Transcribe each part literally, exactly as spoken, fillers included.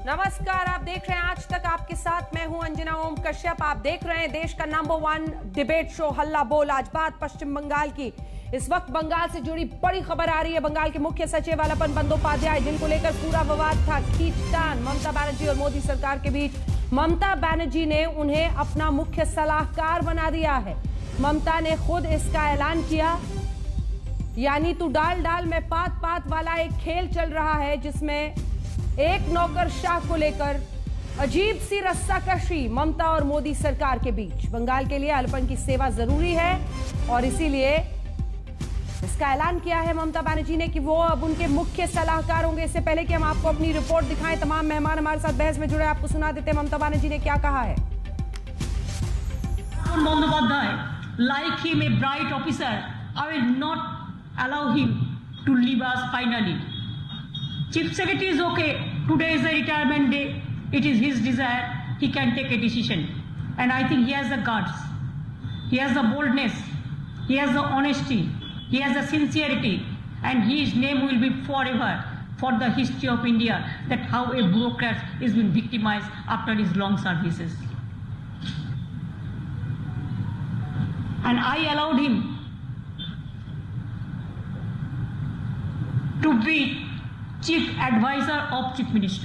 नमस्कार, आप देख रहे हैं आज तक, आपके साथ मैं हूं अंजना ओम कश्यप। आप देख रहे हैं देश का नंबर वन डिबेट शो हल्ला बोल। आज बात पश्चिम बंगाल की। इस वक्त बंगाल से जुड़ी बड़ी खबर आ रही है। बंगाल के मुख्य सचिव अलपन बंदोपाध्याय, जिनको लेकर पूरा विवाद था, खींचतान ममता बनर्जी और मोदी सरकार के बीच। ममता बनर्जी ने उन्हें अपना मुख्य सलाहकार बना दिया है। ममता ने खुद इसका ऐलान किया, यानी तू डाल डाल में पात पात वाला एक खेल चल रहा है, जिसमें एक नौकरशाह को लेकर अजीब सी रस्साकशी ममता और मोदी सरकार के बीच। बंगाल के लिए अलपन की सेवा जरूरी है और इसीलिए इसका ऐलान किया है ममता बनर्जी ने कि वो अब उनके मुख्य सलाहकार होंगे। इससे पहले कि हम आपको अपनी रिपोर्ट दिखाएं, तमाम मेहमान हमारे साथ बहस में जुड़े, आपको सुना देते हैं ममता बनर्जी ने क्या कहा है। Bandopadhyay, like him a bright officer, I will not allow him to leave us finally. Chief Secretary is okay. Today is a retirement day. It is his desire. He can take a decision. And I think he has the guts. He has the boldness. He has the honesty. He has the sincerity. And his name will be forever for the history of India, that how a bureaucrat is been victimized after his long services. And I allowed him to be Chief Advisor of Chief Minister.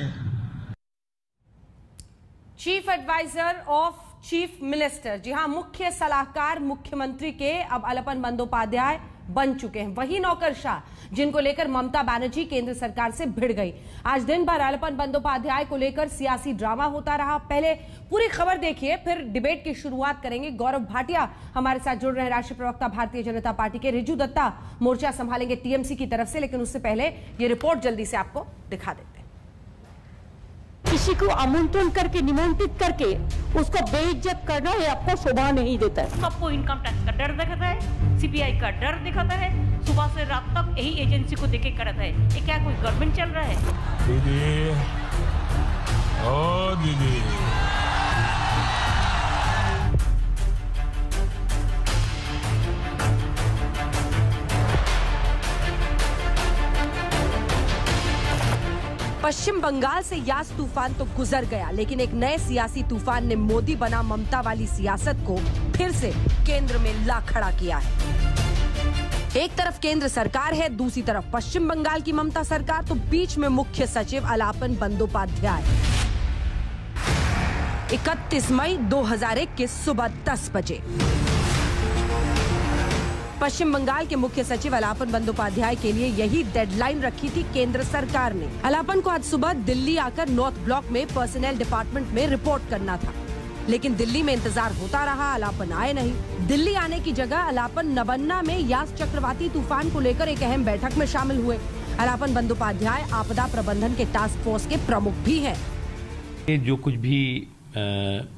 Chief advisor of chief minister, जी हां, मुख्य सलाहकार मुख्यमंत्री के अब अलपन बंदोपाध्याय बन चुके हैं। वही नौकरशाह जिनको लेकर ममता बनर्जी केंद्र सरकार से भिड़ गई। आज दिन भर अलपन बंदोपाध्याय को लेकर सियासी ड्रामा होता रहा। पहले पूरी खबर देखिए, फिर डिबेट की शुरुआत करेंगे। गौरव भाटिया हमारे साथ जुड़ रहे हैं, राष्ट्रीय प्रवक्ता भारतीय जनता पार्टी के। रिजू दत्ता मोर्चा संभालेंगे टीएमसी की तरफ से, लेकिन उससे पहले ये रिपोर्ट जल्दी से आपको दिखा देते हैं। किसी को आमंत्रण करके, निमंत्रित करके उसको बेइज्जत करना है, आपको शोभा नहीं देता है। सबको इनकम टैक्स का डर दिखाता है, सीबीआई का डर दिखाता है, सुबह से रात तक यही एजेंसी को देखे करता है। ये क्या कोई गवर्नमेंट चल रहा है? दीदी, ओ दीदी, पश्चिम बंगाल से यास तूफान तो गुजर गया, लेकिन एक नए सियासी तूफान ने मोदी बना ममता वाली सियासत को फिर से केंद्र में ला खड़ा किया है। एक तरफ केंद्र सरकार है, दूसरी तरफ पश्चिम बंगाल की ममता सरकार, तो बीच में मुख्य सचिव अलपन बंदोपाध्याय। इकतीस मई दो हज़ार इक्कीस सुबह दस बजे पश्चिम बंगाल के मुख्य सचिव अलपन बंदोपाध्याय के लिए यही डेडलाइन रखी थी केंद्र सरकार ने। अलपन को आज सुबह दिल्ली आकर नॉर्थ ब्लॉक में पर्सनल डिपार्टमेंट में रिपोर्ट करना था, लेकिन दिल्ली में इंतजार होता रहा, अलपन आए नहीं। दिल्ली आने की जगह अलपन नवन्ना में यास चक्रवाती तूफान को लेकर एक अहम बैठक में शामिल हुए। अलपन बंदोपाध्याय आपदा प्रबंधन के टास्क फोर्स के प्रमुख भी हैं। जो कुछ भी